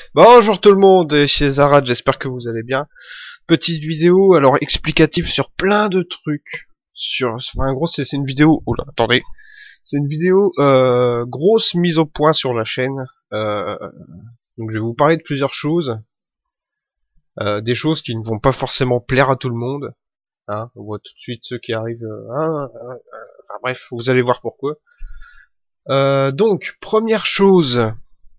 Bonjour tout le monde, chez Zarad, j'espère que vous allez bien. Petite vidéo, alors explicative sur plein de trucs. En gros, c'est une vidéo. Oh là, attendez. C'est une vidéo grosse mise au point sur la chaîne. Donc je vais vous parler de plusieurs choses. Des choses qui ne vont pas forcément plaire à tout le monde. Hein, on voit tout de suite ceux qui arrivent. Enfin bref, vous allez voir pourquoi. Donc, première chose.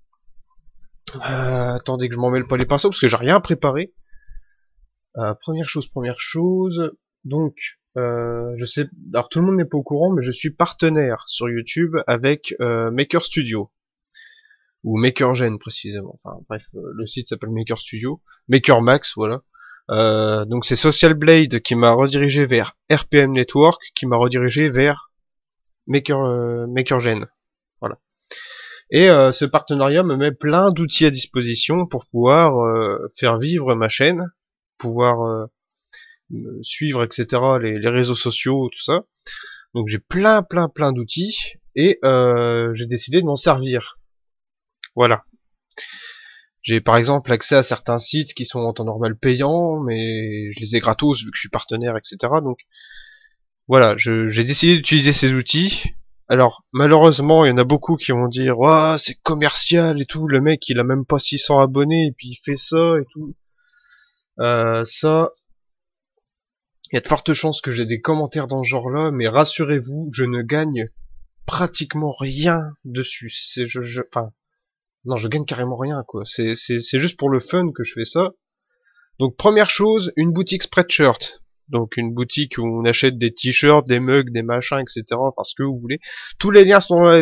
Attendez que je m'en mêle pas les pinceaux parce que j'ai rien préparé. Première chose. Donc, je sais, alors tout le monde n'est pas au courant, mais je suis partenaire sur YouTube avec Maker Studio ou MakerGen précisément. Enfin bref, le site s'appelle Maker Studio, Maker Max, voilà. Donc c'est Social Blade qui m'a redirigé vers RPM Network, qui m'a redirigé vers MakerGen. Voilà. Et ce partenariat me met plein d'outils à disposition pour pouvoir faire vivre ma chaîne, pouvoir suivre, etc. les réseaux sociaux, tout ça. Donc j'ai plein d'outils et j'ai décidé de m'en servir. Voilà. J'ai par exemple accès à certains sites qui sont en temps normal payants, mais je les ai gratos vu que je suis partenaire, etc. Donc voilà, j'ai décidé d'utiliser ces outils. Alors, malheureusement, il y en a beaucoup qui vont dire « Ouah, c'est commercial et tout, le mec, il a même pas 600 abonnés et puis il fait ça et tout. » Ça, il y a de fortes chances que j'ai des commentaires dans ce genre-là, mais rassurez-vous, je ne gagne pratiquement rien dessus. Enfin, non, je gagne carrément rien, quoi. C'est juste pour le fun que je fais ça. Donc, première chose, une boutique Spreadshirt. Donc une boutique où on achète des t-shirts, des mugs, des machins, etc. Enfin ce que vous voulez. Tous les liens sont dans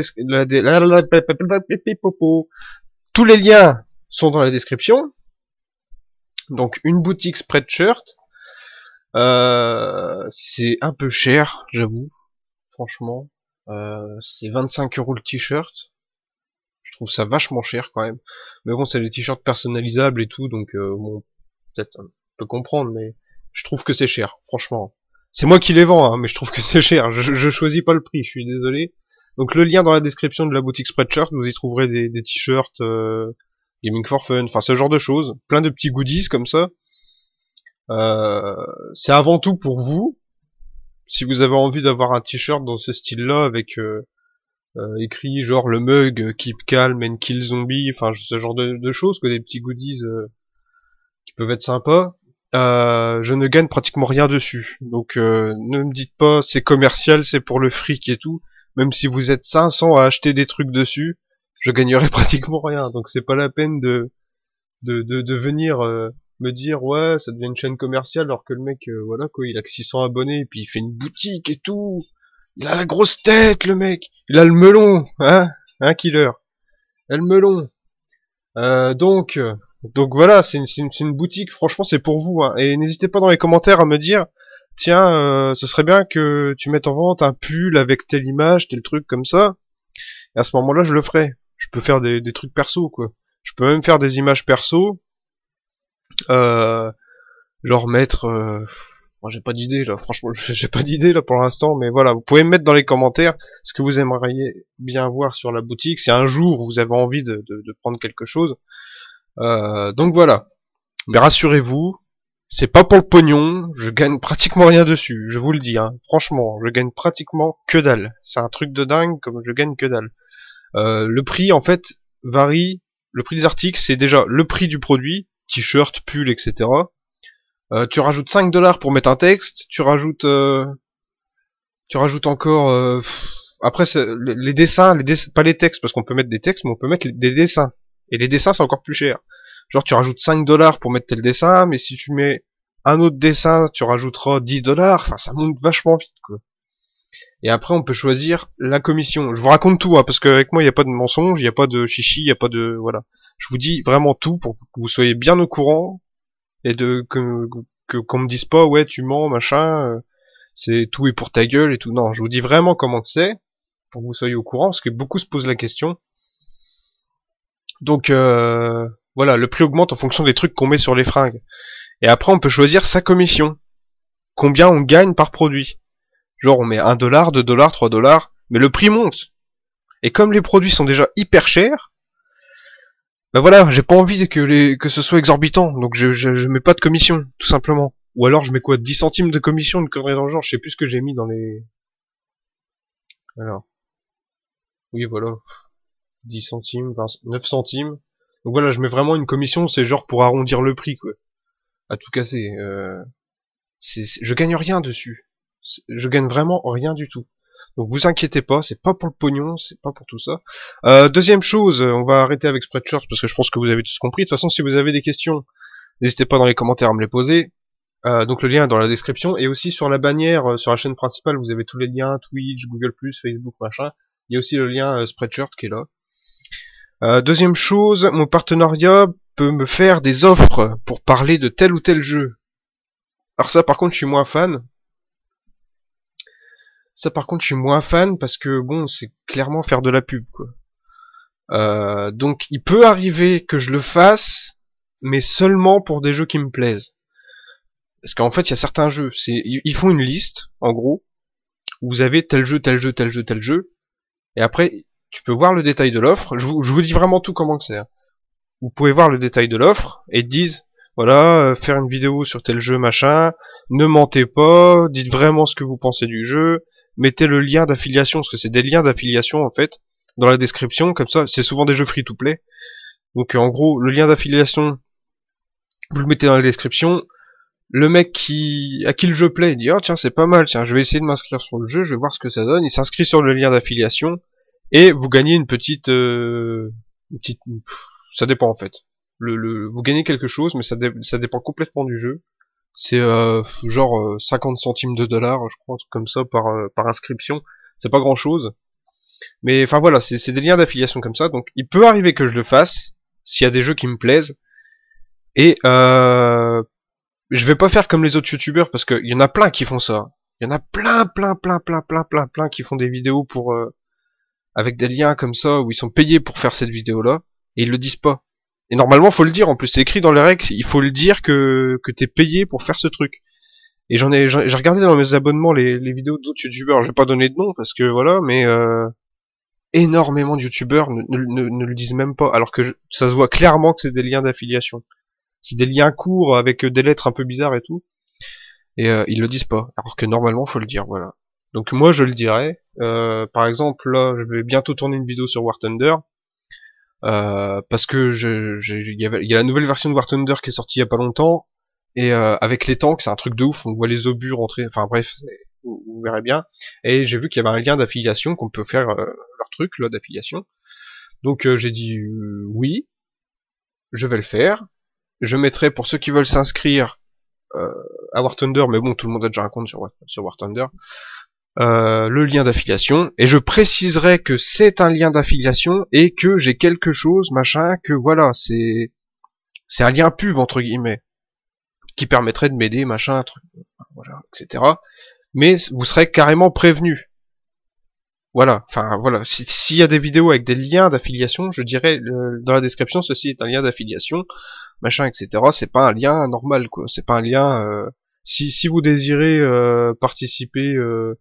Tous les liens sont dans la description. Donc une boutique Spreadshirt. C'est un peu cher, j'avoue. Franchement. C'est 25 € le t-shirt. Je trouve ça vachement cher quand même. Mais bon, c'est des t-shirts personnalisables et tout, donc bon, peut-être on peut comprendre, mais je trouve que c'est cher, franchement. C'est moi qui les vends, hein, mais je trouve que c'est cher. Je choisis pas le prix, je suis désolé. Donc le lien dans la description de la boutique Spreadshirt, vous y trouverez des t-shirts Gaming for Fun, enfin ce genre de choses. Plein de petits goodies comme ça. C'est avant tout pour vous. Si vous avez envie d'avoir un t-shirt dans ce style-là, avec écrit genre le mug keep calm and kill zombie, enfin ce genre de choses, que des petits goodies qui peuvent être sympas. Je ne gagne pratiquement rien dessus. Donc ne me dites pas c'est commercial, c'est pour le fric et tout. Même si vous êtes 500 à acheter des trucs dessus, je gagnerai pratiquement rien. Donc c'est pas la peine de venir me dire ouais ça devient une chaîne commerciale alors que le mec voilà quoi, il a que 600 abonnés et puis il fait une boutique et tout. Il a la grosse tête le mec, il a le melon, hein killer. Il a le melon. Donc voilà, c'est une boutique, franchement c'est pour vous, hein. Et n'hésitez pas dans les commentaires à me dire, tiens, ce serait bien que tu mettes en vente un pull avec telle image, tel truc comme ça. Et à ce moment-là, je le ferai. Je peux faire des trucs perso, quoi. Je peux même faire des images perso. Genre mettre... Moi, j'ai pas d'idée là, franchement, j'ai pas d'idée là pour l'instant, mais voilà, vous pouvez me mettre dans les commentaires ce que vous aimeriez bien voir sur la boutique, si un jour vous avez envie de prendre quelque chose. Donc voilà. Mais rassurez-vous, c'est pas pour le pognon, je gagne pratiquement rien dessus, je vous le dis, hein. Franchement, je gagne pratiquement que dalle. C'est un truc de dingue, comme je gagne que dalle. Le prix, en fait, varie. Le prix des articles, c'est déjà le prix du produit, t-shirt, pull, etc. Tu rajoutes 5 $ pour mettre un texte, tu rajoutes encore... après, les dessins, pas les textes, parce qu'on peut mettre des textes, mais on peut mettre des dessins. Et les dessins, c'est encore plus cher. Genre, tu rajoutes 5 $ pour mettre tel dessin, mais si tu mets un autre dessin, tu rajouteras 10 $. Enfin, ça monte vachement vite, quoi. Et après, on peut choisir la commission. Je vous raconte tout, hein, parce qu'avec moi, il n'y a pas de mensonge, il n'y a pas de chichi, il n'y a pas de... Voilà. Je vous dis vraiment tout pour que vous soyez bien au courant, et qu'on me dise pas, ouais, tu mens, machin, c'est tout est pour ta gueule et tout. Non, je vous dis vraiment comment c'est, pour que vous soyez au courant, parce que beaucoup se posent la question. Donc voilà, le prix augmente en fonction des trucs qu'on met sur les fringues. Et après, on peut choisir sa commission. Combien on gagne par produit. Genre, on met 1 $, 2 $, 3 $, mais le prix monte. Et comme les produits sont déjà hyper chers, Bah voilà, j'ai pas envie que ce soit exorbitant, donc je mets pas de commission, tout simplement. Ou alors je mets quoi, 10 centimes de commission, une connerie dans le genre, je sais plus ce que j'ai mis dans les... Alors, oui voilà, 10 centimes, 9 centimes. Donc voilà, je mets vraiment une commission, c'est genre pour arrondir le prix, quoi. À tout casser. Je gagne rien dessus. Je gagne vraiment rien du tout. Donc vous inquiétez pas, c'est pas pour le pognon, c'est pas pour tout ça. Deuxième chose, on va arrêter avec Spreadshirt parce que je pense que vous avez tous compris. De toute façon, si vous avez des questions, n'hésitez pas dans les commentaires à me les poser. Donc le lien est dans la description et aussi sur la bannière, sur la chaîne principale, vous avez tous les liens Twitch, Google+, Facebook, machin. Il y a aussi le lien Spreadshirt qui est là. Deuxième chose, mon partenariat peut me faire des offres pour parler de tel ou tel jeu. Alors ça par contre je suis moins fan. Ça par contre je suis moins fan parce que bon c'est clairement faire de la pub quoi. Donc il peut arriver que je le fasse, mais seulement pour des jeux qui me plaisent. Parce qu'en fait il y a certains jeux, ils font une liste en gros où vous avez tel jeu, tel jeu, tel jeu, tel jeu, et après tu peux voir le détail de l'offre. Je vous dis vraiment tout comment que c'est. Hein. Vous pouvez voir le détail de l'offre et ils te disent voilà, faire une vidéo sur tel jeu machin, ne mentez pas, dites vraiment ce que vous pensez du jeu, mettez le lien d'affiliation, parce que c'est des liens d'affiliation en fait, dans la description, comme ça, c'est souvent des jeux free-to-play. Donc en gros, le lien d'affiliation, vous le mettez dans la description, le mec à qui le jeu plaît, il dit oh tiens c'est pas mal, tiens je vais essayer de m'inscrire sur le jeu, je vais voir ce que ça donne, il s'inscrit sur le lien d'affiliation, et vous gagnez une petite... ça dépend en fait. Vous gagnez quelque chose, mais ça dépend complètement du jeu. C'est genre 50 centimes de dollars, je crois, un truc comme ça par inscription. C'est pas grand chose. Mais enfin voilà, c'est des liens d'affiliation comme ça. Donc il peut arriver que je le fasse, s'il y a des jeux qui me plaisent. Et je vais pas faire comme les autres youtubeurs, parce qu'il y en a plein qui font ça. Il y en a plein qui font des vidéos pour avec des liens comme ça, où ils sont payés pour faire cette vidéo-là, et ils le disent pas. Et normalement, faut le dire, en plus, c'est écrit dans les règles, il faut le dire que t'es payé pour faire ce truc. Et j'ai regardé dans mes abonnements les vidéos d'autres youtubeurs, je vais pas donner de nom, parce que voilà, mais énormément de youtubeurs ne le disent même pas, alors que ça se voit clairement que c'est des liens d'affiliation. C'est des liens courts avec des lettres un peu bizarres et tout, et ils le disent pas, alors que normalement, faut le dire, voilà. Donc moi, je le dirais. Par exemple, là, je vais bientôt tourner une vidéo sur War Thunder, parce que il y a la nouvelle version de War Thunder qui est sortie il y a pas longtemps, et avec les tanks, c'est un truc de ouf, on voit les obus rentrer, enfin bref, vous verrez bien, et j'ai vu qu'il y avait un lien d'affiliation, qu'on peut faire leur truc là d'affiliation, donc j'ai dit oui, je vais le faire, je mettrai pour ceux qui veulent s'inscrire à War Thunder, mais bon tout le monde a déjà un compte sur War Thunder, le lien d'affiliation, et je préciserai que c'est un lien d'affiliation et que j'ai quelque chose, machin, que voilà, c'est un lien pub entre guillemets, qui permettrait de m'aider, machin, truc, voilà, etc. Mais vous serez carrément prévenu. Voilà, enfin voilà, s'il y a des vidéos avec des liens d'affiliation, je dirais dans la description, ceci est un lien d'affiliation, machin, etc. C'est pas un lien normal, quoi. C'est pas un lien. Si vous désirez participer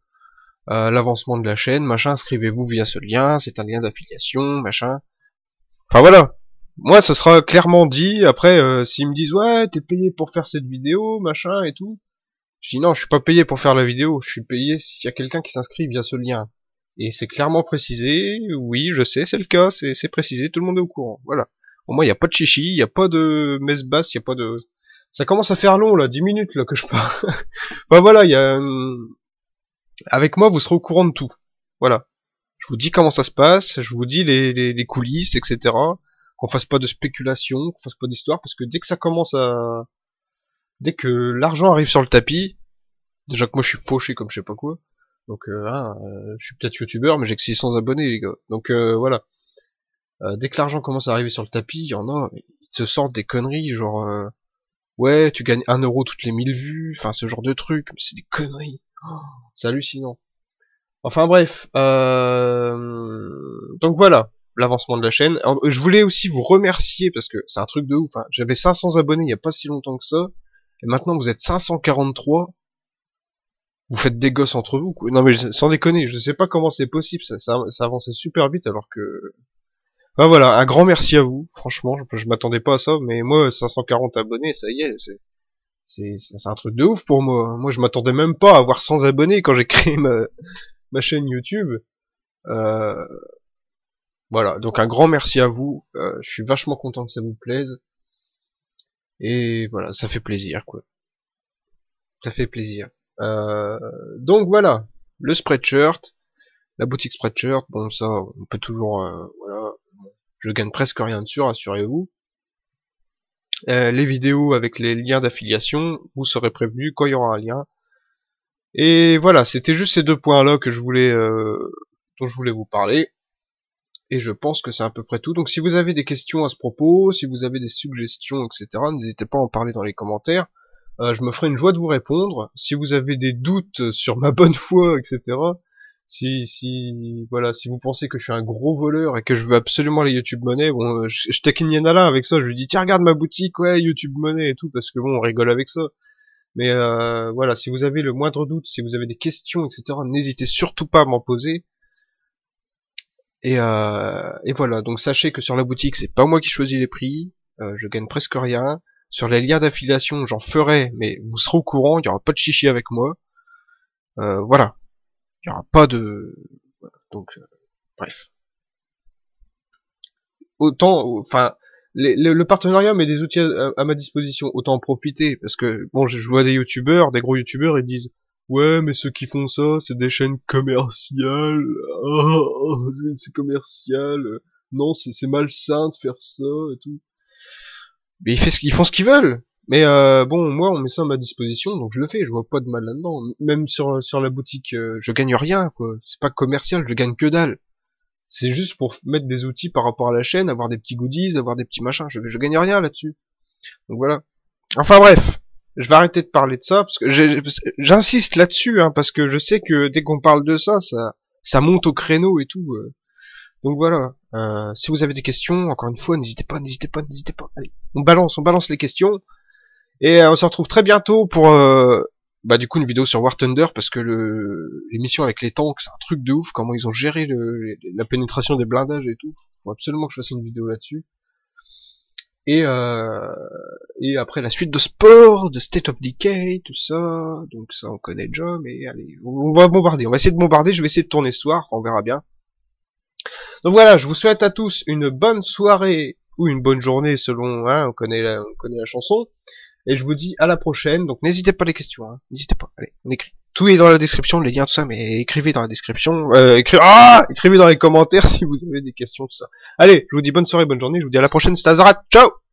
à l'avancement de la chaîne, machin, inscrivez-vous via ce lien, c'est un lien d'affiliation, machin. Enfin voilà. Moi, ce sera clairement dit. Après, s'ils me disent ouais, t'es payé pour faire cette vidéo, machin et tout, je dis non, je suis pas payé pour faire la vidéo. Je suis payé s'il y a quelqu'un qui s'inscrit via ce lien. Et c'est clairement précisé. Oui, je sais, c'est le cas, c'est précisé, tout le monde est au courant. Voilà. Au moins, il y a pas de chichi, il y a pas de messe basse, il y a pas de. Ça commence à faire long là, 10 minutes là que je parle. Enfin voilà, il y a. Avec moi, vous serez au courant de tout. Voilà. Je vous dis comment ça se passe, je vous dis les coulisses, etc. Qu'on fasse pas de spéculation, qu'on fasse pas d'histoire, parce que dès que ça commence à... Dès que l'argent arrive sur le tapis, déjà que moi je suis fauché comme je sais pas quoi, donc je suis peut-être youtubeur, mais j'ai que 600 abonnés les gars, donc voilà. Dès que l'argent commence à arriver sur le tapis, il y en a, ils te sortent des conneries, genre... ouais, tu gagnes 1 euro toutes les 1000 vues, enfin ce genre de trucs, mais c'est des conneries. Oh, c'est hallucinant. Enfin bref, donc voilà, l'avancement de la chaîne. Alors, je voulais aussi vous remercier, parce que c'est un truc de ouf, hein. J'avais 500 abonnés il y a pas si longtemps que ça, et maintenant vous êtes 543, vous faites des gosses entre vous, quoi. Non mais sans déconner, je sais pas comment c'est possible, ça avançait super vite alors que... Enfin voilà, un grand merci à vous. Franchement, je m'attendais pas à ça, mais moi 540 abonnés, ça y est, c'est un truc de ouf pour moi. Moi je m'attendais même pas à avoir 100 abonnés quand j'ai créé ma chaîne YouTube. Euh, voilà, donc un grand merci à vous. Je suis vachement content que ça vous plaise. Et voilà, ça fait plaisir, quoi. Ça fait plaisir. Donc voilà, le Spreadshirt, la boutique Spreadshirt, bon ça, on peut toujours, voilà, je gagne presque rien dessus, rassurez-vous. Les vidéos avec les liens d'affiliation, vous serez prévenus quand il y aura un lien. Et voilà, c'était juste ces deux points-là que je voulais, dont je voulais vous parler. Et je pense que c'est à peu près tout. Donc si vous avez des questions à ce propos, si vous avez des suggestions, etc., n'hésitez pas à en parler dans les commentaires. Je me ferai une joie de vous répondre. Si vous avez des doutes sur ma bonne foi, etc., voilà, si vous pensez que je suis un gros voleur et que je veux absolument les YouTube Money, bon, je taquine Yanala avec ça, je lui dis tiens regarde ma boutique, ouais YouTube Money et tout, parce que bon on rigole avec ça. Mais voilà, si vous avez le moindre doute, si vous avez des questions, etc., n'hésitez surtout pas à m'en poser. Et voilà, donc sachez que sur la boutique, c'est pas moi qui choisis les prix, je gagne presque rien. Sur les liens d'affiliation, j'en ferai, mais vous serez au courant, il y aura pas de chichi avec moi. Voilà, il y aura pas de... Voilà, donc, bref. Autant, enfin, le partenariat met des outils à ma disposition, autant en profiter, parce que, bon, je vois des youtubeurs, des gros youtubeurs, ils disent ouais, mais ceux qui font ça, c'est des chaînes commerciales. Oh, c'est commercial. Non, c'est malsain de faire ça et tout. Mais ils font ce qu'ils veulent. Mais bon, moi, on met ça à ma disposition, donc je le fais. Je vois pas de mal là-dedans. Même sur la boutique, je gagne rien, quoi. C'est pas commercial, je gagne que dalle. C'est juste pour mettre des outils par rapport à la chaîne, avoir des petits goodies, avoir des petits machins. Je gagne rien là-dessus. Donc voilà. Enfin bref. Je vais arrêter de parler de ça parce que j'insiste là-dessus, hein, parce que je sais que dès qu'on parle de ça, ça monte au créneau et tout. Donc voilà. Si vous avez des questions, encore une fois, n'hésitez pas. Allez, on balance les questions et on se retrouve très bientôt pour du coup une vidéo sur War Thunder parce que l'émission avec les tanks, c'est un truc de ouf. Comment ils ont géré la pénétration des blindages et tout. Faut absolument que je fasse une vidéo là-dessus. Et après la suite de sport, de State of Decay, tout ça, donc ça on connaît déjà, mais allez, on va bombarder, on va essayer de bombarder, je vais essayer de tourner ce soir, on verra bien. Donc voilà, je vous souhaite à tous une bonne soirée, ou une bonne journée selon, hein, on connaît la chanson, et je vous dis à la prochaine, donc n'hésitez pas les questions, hein, n'hésitez pas, allez, on écrit. Tout est dans la description, les liens, tout ça, mais écrivez dans la description, écrivez dans les commentaires si vous avez des questions, tout ça. Allez, je vous dis bonne soirée, bonne journée, je vous dis à la prochaine, c'était Azarat, ciao!